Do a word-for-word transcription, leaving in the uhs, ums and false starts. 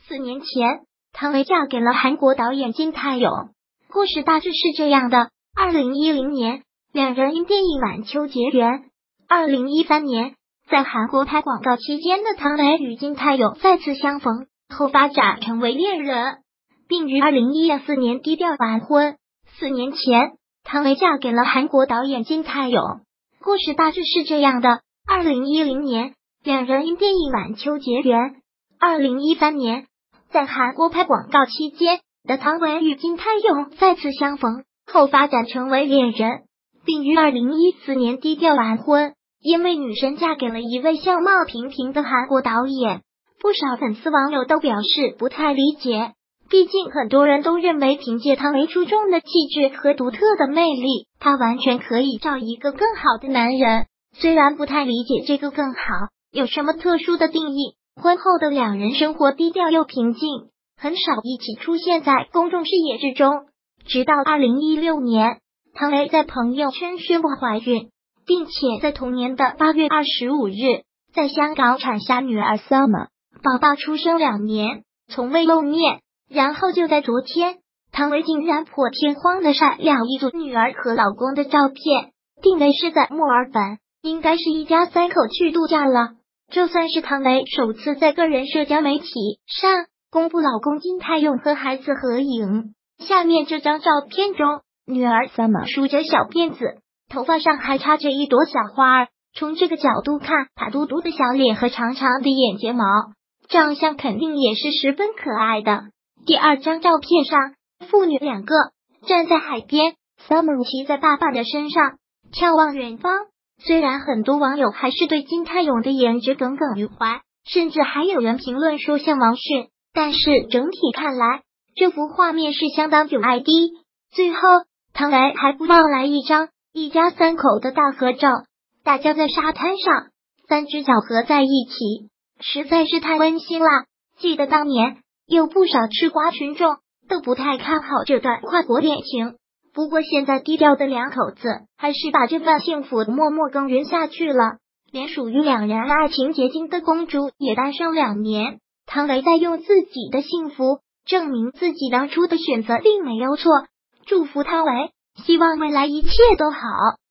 四年前，汤唯嫁给了韩国导演金泰勇。故事大致是这样的：二零一零年，两人因电影《晚秋》结缘。二零一三年，在韩国拍广告期间的汤唯与金泰勇再次相逢，后发展成为恋人，并于二零一四年低调完婚。四年前，汤唯嫁给了韩国导演金泰勇。故事大致是这样的：二零一零年，两人因电影《晚秋》结缘。二零一三年，在韩国拍广告期间的汤唯与金泰勇再次相逢，后发展成为恋人，并于二零一四年低调完婚。因为女神嫁给了一位相貌平平的韩国导演，不少粉丝网友都表示不太理解。毕竟很多人都认为凭借汤唯出众的气质和独特的魅力，她完全可以找一个更好的男人。虽然不太理解这个更好有什么特殊的定义，婚后的两人生活低调又平静，很少一起出现在公众视野之中。直到二零一六年，汤唯在朋友圈宣布怀孕，并且在同年的八月二十五日在香港产下女儿 Summer， 宝宝出生两年从未露面。然后就在昨天，汤唯竟然破天荒的晒料一组女儿和老公的照片，定位是在墨尔本，应该是一家三口去度假了。这算是汤唯首次在个人社交媒体上公布老公金泰勇和孩子合影。下面这张照片中，女儿 Summer 梳着小辫子，头发上还插着一朵小花儿。从这个角度看，她嘟嘟的小脸和长长的眼睫毛，长相肯定也是十分可爱的。第二张照片上，父女两个站在海边 ，Summer 骑在爸爸的身上，眺望远方。虽然很多网友还是对金泰勇的颜值耿耿于怀，甚至还有人评论说像王迅，但是整体看来，这幅画面是相当有爱的。最后，汤唯还不忘来一张一家三口的大合照，大家在沙滩上，三只脚合在一起，实在是太温馨了。记得当年有不少吃瓜群众都不太看好这段跨国恋情，不过现在低调的两口子还是把这份幸福默默耕耘下去了，连属于两人爱情结晶的公主也单身两年。汤唯在用自己的幸福证明自己当初的选择并没有错，祝福汤唯，希望未来一切都好。